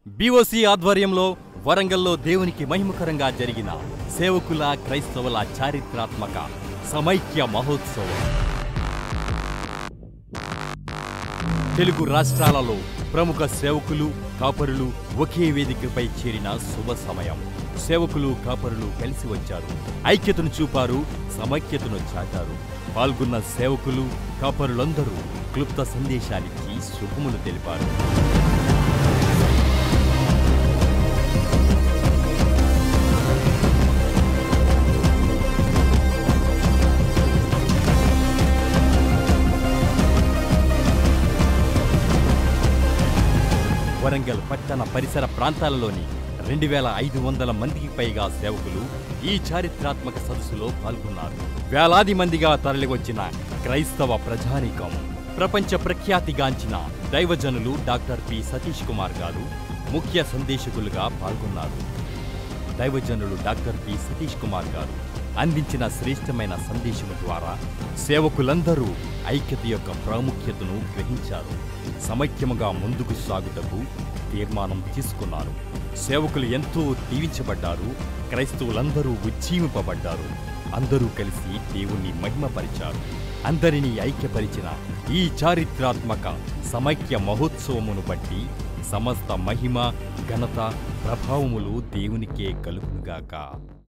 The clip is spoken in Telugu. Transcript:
బీఓసీ ఆధ్వర్యంలో వరంగల్లో దేవునికి మహిమకరంగా జరిగిన సేవకుల క్రైస్తవుల చారిత్రాత్మక సమైక్య మహోత్సవం. తెలుగు రాష్ట్రాలలో ప్రముఖ సేవకులు, కాపరులు ఒకే వేదికపై చేరిన శుభ సమయం. సేవకులు, కాపరులు కలిసి వచ్చారు, ఐక్యతను చూపారు, సమైక్యతను చాటారు. పాల్గొన్న సేవకులు, కాపరులందరూ క్లుప్త సందేశాలిచ్చి శుభములు తెలిపారు. వరంగల్ పట్టణ పరిసర ప్రాంతాలలోని 2500 మందికి పైగా సేవకులు ఈ చారిత్రాత్మక సదస్సులో పాల్గొన్నారు. వేలాది మందిగా తరలివచ్చిన క్రైస్తవ ప్రజానీకం, ప్రపంచ ప్రఖ్యాతిగాంచిన దైవజనులు డాక్టర్ పి. సతీష్ కుమార్ గారు ముఖ్య సందేశకులుగా పాల్గొన్నారు. దైవజనులు డాక్టర్ పి. సతీష్ కుమార్ గారు అందించిన శ్రేష్టమైన సందేశము ద్వారా సేవకులందరూ ఐక్యత యొక్క ప్రాముఖ్యతను గ్రహించారు. సమైక్యముగా ముందుకు సాగుటకు తీర్మానం తీసుకున్నారు. సేవకులు ఎంతో దీవించబడ్డారు. క్రైస్తవులందరూ ఉజ్జీవింపబడ్డారు. అందరూ కలిసి దేవుణ్ణి మహిమపరిచారు. అందరినీ ఐక్యపరిచిన ఈ చారిత్రాత్మక సమైక్య మహోత్సవమును బట్టి సమస్త మహిమ, ఘనత, ప్రభావములు దేవునికే కలుగునుగాక.